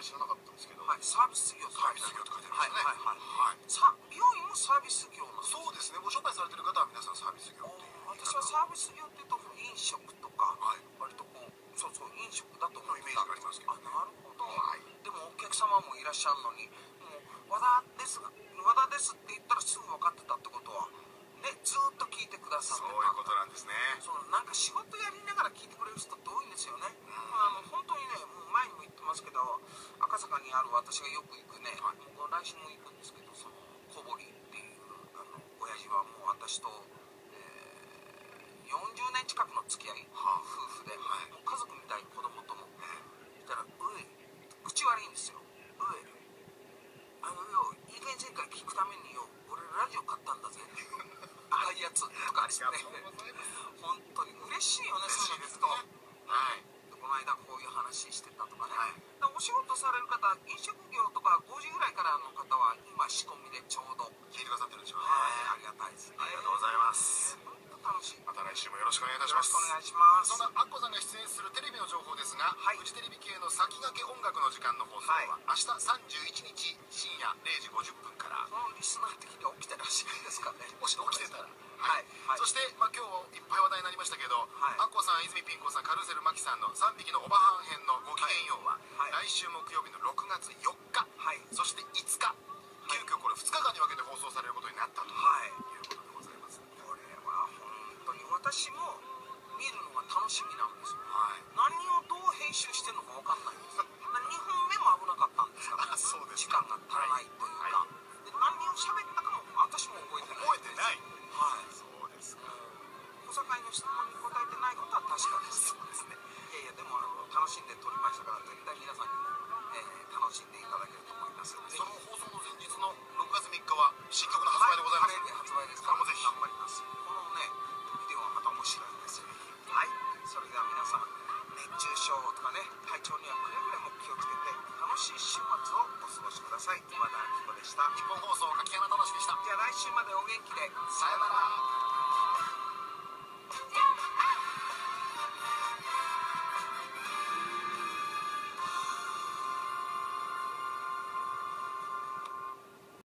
知らなかったんですけど、 はい、サービス業サービス業って書いてありますね。 はいはいはい。美容院もサービス業なんですか？ そうですね。ご紹介されてる方は皆さんサービス業っていう。 私はサービス業っていうと飲食とか、割とこうそう飲食だと思うイメージがありますけどね。 なるほど。でもお客様もいらっしゃるのに、もう和田ですって言ったらすぐ分かってたってことはね、ずっと聞いてくださってた。 そういうことなんですね。 なんか仕事やりながら聞いてくれる人って多いんですよね。本当にね、もう前にも言ってますけど、赤坂にある私がよく行くね、もう来週も行くんですけど、その小堀っていう親父はもう私と、40年近くの付き合い、夫婦で、もう家族みたいに子供とも。そしたら、口悪いんですよ。意見旋回聞くためによ、俺ラジオ買ったんだぜ。ああいうやつとかですね。本当に嬉しいよね、そういうの聞くと。この間こういう話してたとかね。お仕事される方、飲食業とか5時ぐらいからの方は今仕込みでちょうど聞いてくださってるんでしょうね。 ありがたいですね。 ありがとうございます。 本当楽しい。 また来週もよろしくお願いいたします。 よろしくお願いします。 そんなアッコさんが出演するテレビの情報ですが、フジテレビ系の先駆け音楽の時間の放送は明日31日深夜0時50分から。 このリスナー的に起きてらっしゃるんですかね。 もし起きてたら。そして、今日いっぱい話題になりましたけど、アッコさん、泉ピン子さん、カルーセルマキさんの3匹のおばはん編のごきげんようは、来週木曜日の6月4日、そして5日、急遽これ2日間に分けて放送されることになったということでございます。 これは本当に私も見るのが楽しみなんですよ。何をどう編集してるのか分かんないんです。2本目も危なかったんですから、時間が足らないというか、何を喋ったかも私も覚えてない。 覚えてない。 そうですか。小堺の質問に答えてないことは確かです。そうですね。いやでも楽しんで撮りましたから、絶対皆さんにも、楽しんでいただけると思います。 その放送の前日の6月3日は新曲の発売でございます。 発売ですから、 もうぜひ頑張ります。このねビデオはまた面白いんですよ。それでは皆さん、熱中症とかね、体調にはくれぐれも気をつけて楽しい週末をお過ごしください。今田明子でした。 日本放送柿原忠でした。 じゃあ来週までお元気で。 さよなら。